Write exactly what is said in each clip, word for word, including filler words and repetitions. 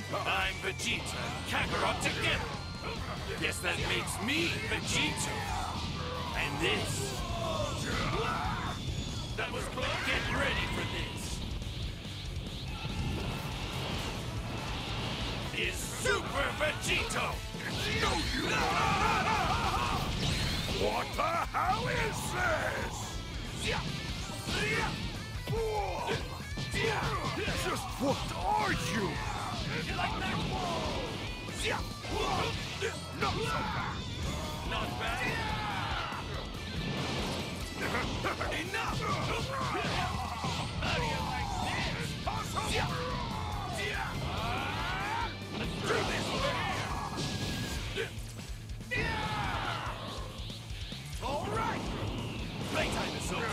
I'm Vegeta and Kakarot together. Guess that makes me Vegito. And this... That was close. Get ready for this. Is Super Vegito! No, you... What the hell is this? Just what are you? You like that? Not so bad. Not bad? Enough! How do you like this? Let's do this! All right! Playtime is over.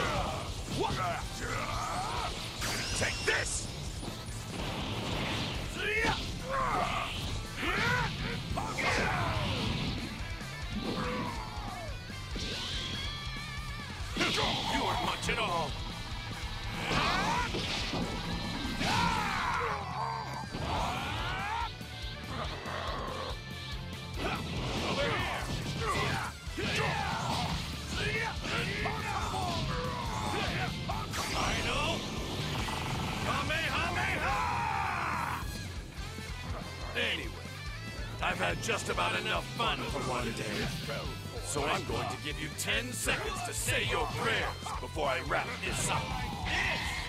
Take this! You aren't much at all. Over here. Final Kamehameha! Anyway, I've had just about enough fun for one day. So I'm going to give you ten seconds to say your prayers before I wrap this up.